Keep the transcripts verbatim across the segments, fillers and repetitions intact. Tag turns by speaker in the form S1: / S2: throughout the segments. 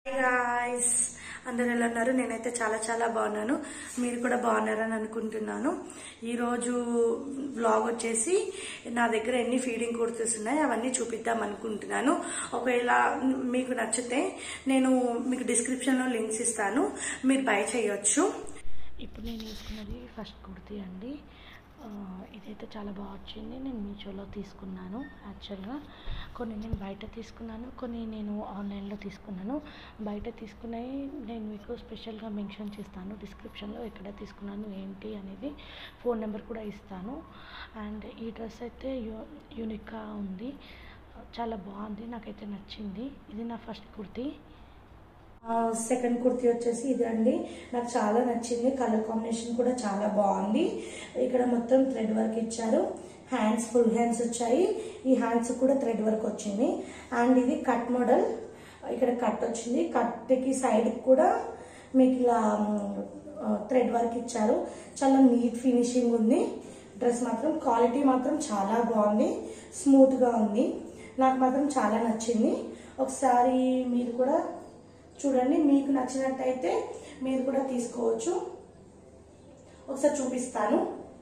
S1: Hi guys, అందరూ ఎలా ఉన్నారు? నేనైతే చాలా చాలా బాగున్నాను. మీరు కూడా బాగున్నారని అనుకుంటున్నాను. ఈ రోజు వ్లాగ్ వచ్చేసి నా దగ్గర ఎన్ని ఫీడింగ్ కుర్తీస్ ఉన్నాయి అవన్నీ చూపిద్దాం అనుకుంటున్నాను. ఒకవేళ మీకు నచ్చితే నేను మీకు డిస్క్రిప్షన్ లో లింక్స్ ఇస్తాను, మీరు బై చేయొచ్చు. ఇప్పుడు నేను తీసుకున్నది ఫస్ట్ కుర్తీ అండి. ఇదైతే చాలా బాగా వచ్చింది. నేను మీషోలో తీసుకున్నాను. యాక్చువల్గా కొన్ని నేను బయట తీసుకున్నాను, కొన్ని నేను ఆన్లైన్లో తీసుకున్నాను. బయట తీసుకున్నవి నేను మీకు స్పెషల్గా మెన్షన్ చేస్తాను డిస్క్రిప్షన్లో, ఎక్కడ తీసుకున్నాను ఏంటి అనేది, ఫోన్ నెంబర్ కూడా ఇస్తాను. అండ్ ఈ డ్రెస్ అయితే యూ యూనిక్గా ఉంది, చాలా బాగుంది, నాకైతే నచ్చింది. ఇది నా ఫస్ట్ కుర్తీ. సెకండ్ కుర్తీ వచ్చేసి ఇది అండి, నాకు చాలా నచ్చింది. కలర్ కాంబినేషన్ కూడా చాలా బాగుంది. ఇక్కడ మొత్తం థ్రెడ్ వర్క్ ఇచ్చారు. హ్యాండ్స్ ఫుల్ హ్యాండ్స్ వచ్చాయి. ఈ హ్యాండ్స్ కూడా థ్రెడ్ వర్క్ వచ్చింది. అండ్ ఇది కట్ మోడల్, ఇక్కడ కట్ వచ్చింది. కట్కి సైడ్ కూడా మీకు ఇలా థ్రెడ్ వర్క్ ఇచ్చారు. చాలా నీట్ ఫినిషింగ్ ఉంది. డ్రెస్ మాత్రం క్వాలిటీ మాత్రం చాలా బాగుంది, స్మూత్గా ఉంది. నాకు మాత్రం చాలా నచ్చింది. ఒకసారి మీరు కూడా చూడండి, మీకు నచ్చినట్టయితే మీరు కూడా తీసుకోవచ్చు. ఒకసారి చూపిస్తాను.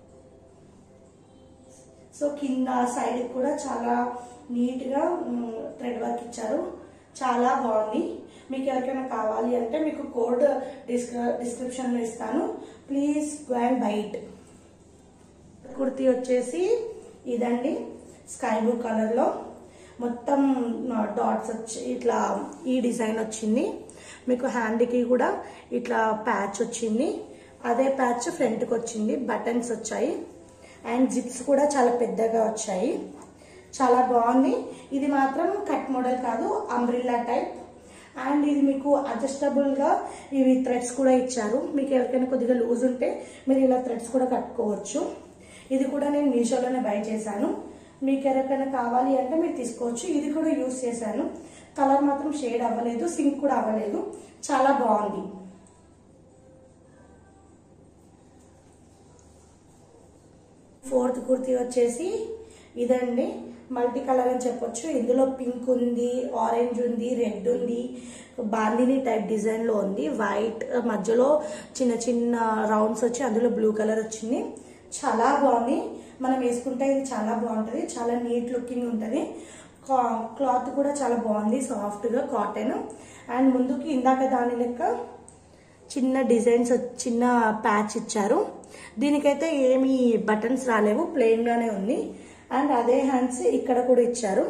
S1: సో కింద సైడ్ కూడా చాలా నీట్గా థ్రెడ్ వర్క్ ఇచ్చారు, చాలా బాగుంది. మీకు ఎవరికైనా కావాలి అంటే మీకు కోడ్ డిస్క్రిప్షన్లో ఇస్తాను, please go and buy it. Kurti వచ్చేసి ఇదండి, స్కై బ్లూ కలర్లో మొత్తం డాట్స్ వచ్చి ఇట్లా ఈ డిజైన్ వచ్చింది. మీకు హ్యాండ్కి కూడా ఇట్లా ప్యాచ్ వచ్చింది, అదే ప్యాచ్ ఫ్రంట్కి వచ్చింది. బటన్స్ వచ్చాయి అండ్ జిప్స్ కూడా చాలా పెద్దగా వచ్చాయి, చాలా బాగుంది. ఇది మాత్రం కట్ మోడల్ కాదు, అంబ్రిల్లా టైప్. అండ్ ఇది మీకు అడ్జస్టబుల్గా ఇవి థ్రెడ్స్ కూడా ఇచ్చారు. మీకు ఎవరికైనా కొద్దిగా లూజ్ ఉంటే మీరు ఇలా థ్రెడ్స్ కూడా కట్టుకోవచ్చు. ఇది కూడా నేను మీషోలోనే బై చేశాను. మీకు ఎవరికైనా కావాలి అంటే మీరు తీసుకోవచ్చు. ఇది కూడా యూజ్ చేశాను. కలర్ మాత్రం షేడ్ అవ్వలేదు, సింక్ కూడా అవ్వలేదు, చాలా బాగుంది. ఫోర్త్ కుర్తీ వచ్చేసి ఇదండి, మల్టీ కలర్ అని చెప్పొచ్చు. ఇందులో పింక్ ఉంది, ఆరెంజ్ ఉంది, రెడ్ ఉంది, బాందిని టైప్ డిజైన్ లో ఉంది. వైట్ మధ్యలో చిన్న చిన్న రౌండ్స్ వచ్చి అందులో బ్లూ కలర్ వచ్చింది. చాలా బాగుంది. మనం వేసుకుంటే ఇది చాలా బాగుంటుంది, చాలా నీట్ లుకింగ్ ఉంటుంది. క్లాత్ కూడా చాలా బాగుంది, సాఫ్ట్గా కాటన్. అండ్ ముందుకి ఇందాక దాని లెక్క చిన్న డిజైన్స్, చిన్న ప్యాచ్ ఇచ్చారు. దీనికైతే ఏమి బటన్స్ రాలేవు, ప్లెయిన్గానే ఉంది. అండ్ అదే హ్యాండ్స్ ఇక్కడ కూడా ఇచ్చారు,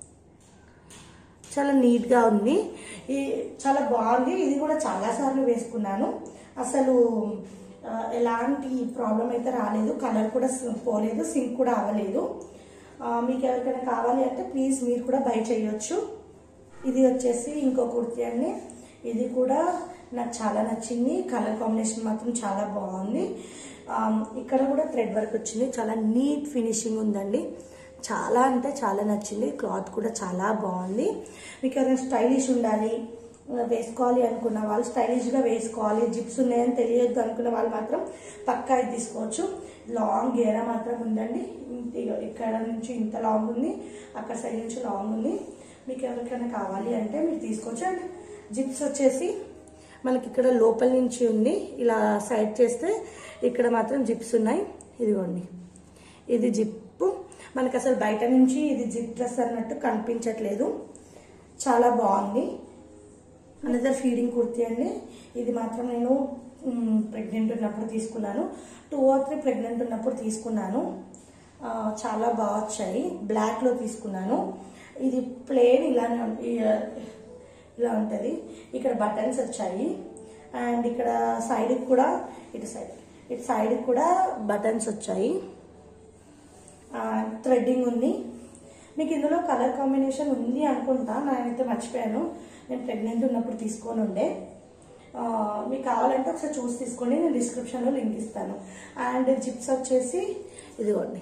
S1: చాలా నీట్గా ఉంది. ఈ చాలా బాగుంది. ఇది కూడా చాలాసార్లు వేసుకున్నాను, అసలు ఎలాంటి ప్రాబ్లం అయితే రాలేదు. కలర్ కూడా పోలేదు, సింక్ కూడా అవ్వలేదు. మీకు ఎవరికైనా కావాలి అంటే ప్లీజ్ మీరు కూడా బై చేయొచ్చు. ఇది వచ్చేసి ఇంకో కుర్తీ అండి. ఇది కూడా నాకు చాలా నచ్చింది. కలర్ కాంబినేషన్ మాత్రం చాలా బాగుంది. ఇక్కడ కూడా థ్రెడ్ వర్క్ వచ్చింది, చాలా నీట్ ఫినిషింగ్ ఉందండి. చాలా అంటే చాలా నచ్చింది. క్లాత్ కూడా చాలా బాగుంది. మీకు ఎవరైనా స్టైలిష్ ఉండాలి, వేసుకోవాలి అనుకున్న వాళ్ళు, స్టైలిష్గా వేసుకోవాలి, జిప్స్ ఉన్నాయని తెలియదు అనుకున్న వాళ్ళు మాత్రం పక్కా ఇది తీసుకోవచ్చు. లాంగ్ గేరా మాత్రం ఉందండి. ఇక్కడ నుంచి ఇంత లాంగ్ ఉంది, అక్కడ సైడ్ నుంచి లాంగ్ ఉంది. మీకు ఎవరికైనా కావాలి అంటే మీరు తీసుకోవచ్చు. అండ్ జిప్స్ వచ్చేసి మనకి ఇక్కడ లోపల నుంచి ఉంది, ఇలా సైడ్ చేస్తే ఇక్కడ మాత్రం జిప్స్ ఉన్నాయి. ఇదిగోండి, ఇది జిప్పు. మనకి అసలు బయట నుంచి ఇది జిప్ డ్రెస్ అన్నట్టు కనిపించట్లేదు, చాలా బాగుంది. అనదర్ ఫీడింగ్ కుర్తీ అండి. ఇది మాత్రం నేను ప్రెగ్నెంట్ ఉన్నప్పుడు తీసుకున్నాను, టూ ఆర్ త్రీ ప్రెగ్నెంట్ ఉన్నప్పుడు తీసుకున్నాను. చాలా బాగా వచ్చాయి. బ్లాక్లో తీసుకున్నాను. ఇది ప్లెయిన్ ఇలానే ఇలా ఉంటుంది. ఇక్కడ బటన్స్ వచ్చాయి అండ్ ఇక్కడ సైడ్కి కూడా, ఇటు సైడ్ ఇటు సైడ్కి కూడా బటన్స్ వచ్చాయి. థ్రెడ్డింగ్ ఉంది. మీకు ఇందులో కలర్ కాంబినేషన్ ఉంది అనుకుంటా, నేనైతే మర్చిపోయాను. నేను ప్రెగ్నెంట్ ఉన్నప్పుడు తీసుకొని ఉండే. మీకు కావాలంటే ఒకసారి చూసి తీసుకోండి, నేను డిస్క్రిప్షన్లో లింక్ ఇస్తాను. అండ్ జిప్స్ వచ్చేసి ఇదిగోండి,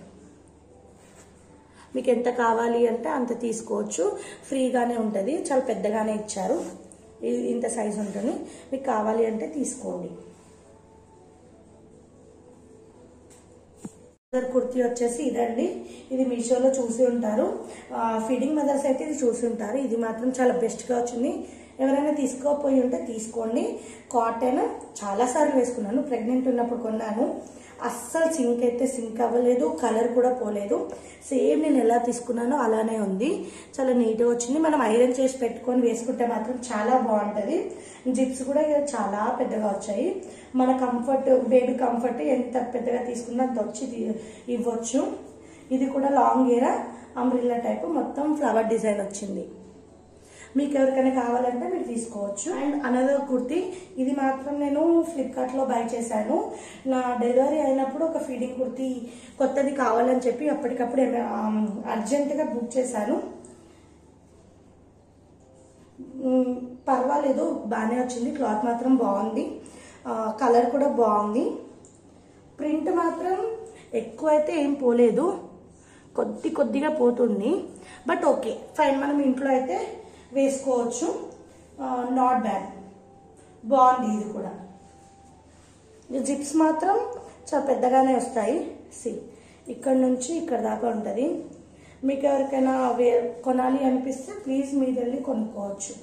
S1: మీకు ఎంత కావాలి అంటే అంత తీసుకోవచ్చు, ఫ్రీగానే ఉంటుంది. చాలా పెద్దగానే ఇచ్చారు, ఇంత సైజు ఉంటుంది. మీకు కావాలి అంటే తీసుకోండి. కుర్తీ వచ్చేసి ఇదండి, ఇది మీషోలో చూసి ఉంటారు. ఫీడింగ్ మదర్స్ అయితే ఇది చూసి ఉంటారు. ఇది మాత్రం చాలా బెస్ట్గా వచ్చింది. ఎవరైనా తీసుకోపోయి ఉంటే తీసుకోండి. కాటన్ చాలాసార్లు వేసుకున్నాను, ప్రెగ్నెంట్ ఉన్నప్పుడు కొన్నాను. అస్సలు సింక్ అయితే సింక్ అవ్వలేదు, కలర్ కూడా పోలేదు. సేమ్ నేను ఎలా తీసుకున్నానో అలానే ఉంది, చాలా నీట్గా వచ్చింది. మనం ఐరన్ చేసి పెట్టుకొని వేసుకుంటే మాత్రం చాలా బాగుంటుంది. జిప్స్ కూడా చాలా పెద్దగా వచ్చాయి. మన కంఫర్ట్, బేబీ కంఫర్ట్ ఎంత పెద్దగా తీసుకున్నా అంత వచ్చి ఇవ్వచ్చు. ఇది కూడా లాంగ్ గేరా అంబ్రిల్లా టైప్, మొత్తం ఫ్లవర్ డిజైన్ వచ్చింది. మీకు ఎవరికైనా కావాలంటే మీరు తీసుకోవచ్చు. అండ్ అనదర్ కుర్తీ, ఇది మాత్రం నేను ఫ్లిప్కార్ట్లో బై చేశాను. నా డెలివరీ అయినప్పుడు ఒక ఫీడింగ్ కుర్తీ కొత్తది కావాలని చెప్పి అప్పటికప్పుడు అర్జెంటుగా బుక్ చేశాను. పర్వాలేదు, బాగానే వచ్చింది. క్లాత్ మాత్రం బాగుంది, కలర్ కూడా బాగుంది. ప్రింట్ మాత్రం ఎక్కువ అయితే ఏం పోలేదు, కొద్ది కొద్దిగా పోతుంది. బట్ ఓకే ఫైన్, మనం ఇంట్లో అయితే వేసుకోవచ్చు. నాట్ బ్యాడ్, బాగుంది. ఇది కూడా జిప్స్ మాత్రం చాలా పెద్దగానే వస్తాయి. సి ఇక్కడ నుంచి ఇక్కడ దాకా ఉంటుంది. మీకు ఎవరికైనా వే కొనాలి అనిపిస్తే ప్లీజ్ మీరు వెళ్ళి కొనుక్కోవచ్చు.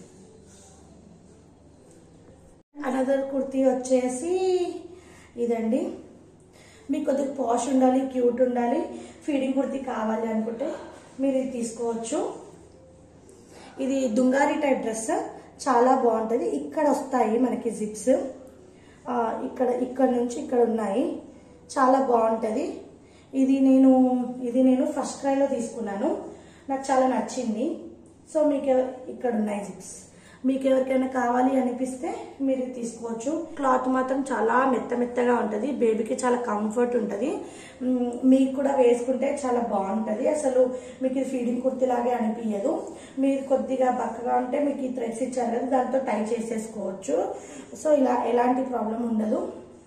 S1: అనదర్ కుర్తీ వచ్చేసి ఇదండి. మీకు కొద్దిగా పాష్ ఉండాలి, క్యూట్ ఉండాలి, ఫీడింగ్ కుర్తీ కావాలి అనుకుంటే మీరు ఇది తీసుకోవచ్చు. ఇది దుంగారి టైప్ డ్రెస్, చాలా బాగుంటుంది. ఇక్కడ వస్తాయి మనకి జిప్స్, ఇక్కడ ఇక్కడ నుంచి ఇక్కడ ఉన్నాయి, చాలా బాగుంటుంది. ఇది నేను ఇది నేను ఫస్ట్ ట్రైలో తీసుకున్నాను, నాకు చాలా నచ్చింది. సో మీకు ఇక్కడ ఉన్నాయి జిప్స్, మీకు ఎవరికైనా కావాలి అనిపిస్తే మీరు తీసుకోవచ్చు. క్లాత్ మాత్రం చాలా మెత్త మెత్తగా ఉంటుంది, బేబీకి చాలా కంఫర్ట్ ఉంటుంది. మీకు కూడా వేసుకుంటే చాలా బాగుంటుంది. అసలు మీకు ఇది ఫీడింగ్ కుర్తీ లాగే అనిపించదు. మీరు కొద్దిగా బక్కగా ఉంటే మీకు ఈ థ్రెడ్స్ ఇచ్చారు కదా, దాంతో టై చేసేసుకోవచ్చు. సో ఇలా ఎలాంటి ప్రాబ్లం ఉండదు.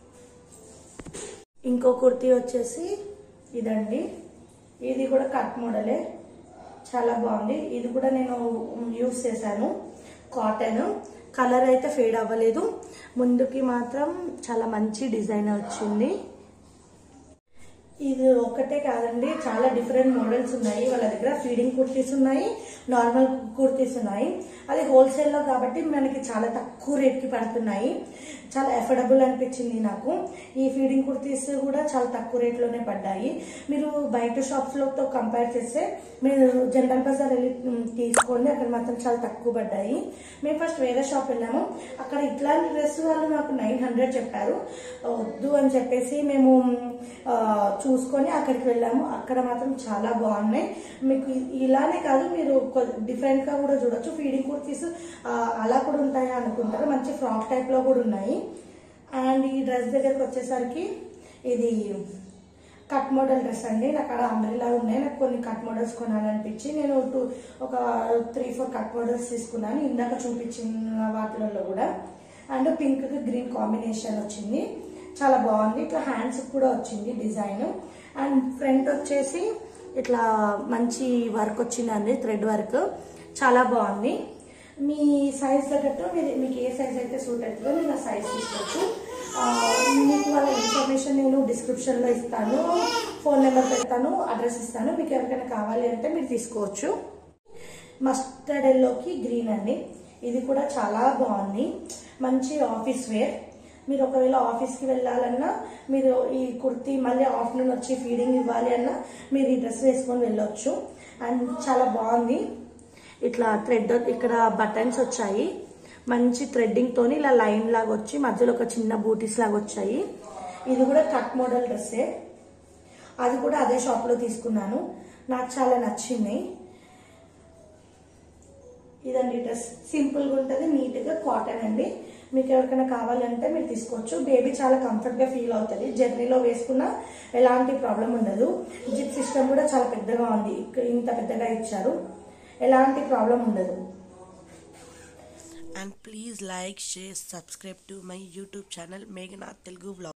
S1: ఇంకో కుర్తీ వచ్చేసి ఇదండి. ఇది కూడా కట్ మోడలే, చాలా బాగుంది. ఇది కూడా నేను యూజ్ చేశాను. కాటన్, కలర్ అయితే ఫేడ్ అవ్వలేదు. ముందుకి మాత్రం చాలా మంచి డిజైన్ వచ్చింది. ఇది ఒకటే కాదండి, చాలా డిఫరెంట్ మోడల్స్ ఉన్నాయి వాళ్ళ దగ్గర. ఫీడింగ్ కుర్తీస్ ఉన్నాయి, నార్మల్ కుర్తీస్ ఉన్నాయి. అది హోల్సేల్లో కాబట్టి మనకి చాలా తక్కువ రేట్కి పడుతున్నాయి. చాలా అఫోర్డబుల్ అనిపించింది నాకు. ఈ ఫీడింగ్ కుర్తీస్ కూడా చాలా తక్కువ రేట్లోనే పడ్డాయి. మీరు బయట షాప్స్లతో కంపేర్ చేస్తే మీరు జనరల్ బజార్ వెళ్ళి తీసుకోండి, అక్కడ మాత్రం చాలా తక్కువ పడ్డాయి. మేము ఫస్ట్ వేరే షాప్ వెళ్ళాము, అక్కడ ఇట్లాంటి డ్రెస్ వాళ్ళు నాకు నైన్ హండ్రెడ్ చెప్పారు. వద్దు అని చెప్పేసి మేము చూసుకొని అక్కడికి వెళ్ళాము. అక్కడ మాత్రం చాలా బాగున్నాయి. మీకు ఇలానే కాదు, మీరు డిఫరెంట్ గా కూడా చూడొచ్చు. ఫీడింగ్ కుర్తీస్ అలా కూడా ఉంటాయా అనుకుంటారు, మంచి ఫ్రాక్ టైప్ లో కూడా ఉన్నాయి. అండ్ ఈ డ్రెస్ దగ్గరకు వచ్చేసరికి ఇది కట్ మోడల్ డ్రెస్ అండి. నాకు అక్కడ అంబ్రెల్లా ఉన్నాయి, నాకు కొన్ని కట్ మోడల్స్ కొనాలనిపించి నేను టూ ఒక త్రీ ఫోర్ కట్ మోడల్స్ తీసుకున్నాను, ఇందాక చూపించిన వాటిలలో కూడా. అండ్ పింక్ కి గ్రీన్ కాంబినేషన్ వచ్చింది, చాలా బాగుంది. ఇట్లా హ్యాండ్స్ కూడా వచ్చింది డిజైన్. అండ్ ఫ్రంట్ వచ్చేసి ఇట్లా మంచి వర్క్ వచ్చిందండి, థ్రెడ్ వర్క్, చాలా బాగుంది. మీ సైజ్ తగ్గట్టు మీరు మీకు ఏ సైజ్ అయితే సూట్ అవుతుందో మీరు ఆ సైజ్ తీసుకోవచ్చు. మీకు వాళ్ళ ఇన్ఫర్మేషన్ నేను డిస్క్రిప్షన్లో ఇస్తాను, ఫోన్ నెంబర్ పెడతాను, అడ్రస్ ఇస్తాను. మీకు ఎవరికైనా కావాలి అంటే మీరు తీసుకోవచ్చు. మస్టర్డ్ ఎల్లోకి గ్రీన్ అండి, ఇది కూడా చాలా బాగుంది, మంచి ఆఫీస్ వేర్. మీరు ఒకవేళ ఆఫీస్కి వెళ్ళాలన్నా, మీరు ఈ కుర్తీ మళ్ళీ ఆఫ్టర్నూన్ వచ్చి ఫీడింగ్ ఇవ్వాలి అన్నా మీరు ఈ డ్రెస్ వేసుకొని వెళ్ళొచ్చు. అండ్ చాలా బాగుంది. ఇట్లా థ్రెడ్ ఇక్కడ బటన్స్ వచ్చాయి, మంచి థ్రెడ్డింగ్ తోని ఇలా లైన్ లాగా వచ్చి మధ్యలో ఒక చిన్న బూటీస్ లాగా వచ్చాయి. ఇది కూడా కట్ మోడల్ డ్రెస్సే, అది కూడా అదే షాప్ లో తీసుకున్నాను, నాకు చాలా నచ్చింది. ఇదండి డ్రెస్, సింపుల్ గా ఉంటుంది, నీట్ గా కాటన్ అండి. మీకు ఎవరికైనా కావాలంటే మీరు తీసుకోవచ్చు. బేబీ చాలా కంఫర్ట్ గా ఫీల్ అవుతుంది, జర్నీలో వేసుకున్నా ఎలాంటి ప్రాబ్లం ఉండదు. జిప్ సిస్టమ్ కూడా చాలా పెద్దగా ఉంది, ఇంత పెద్దగా ఇచ్చారు, ఎలాంటి ప్రాబ్లం ఉండదు.
S2: And please like, share, subscribe to my YouTube channel Meghana Telugu Vlog.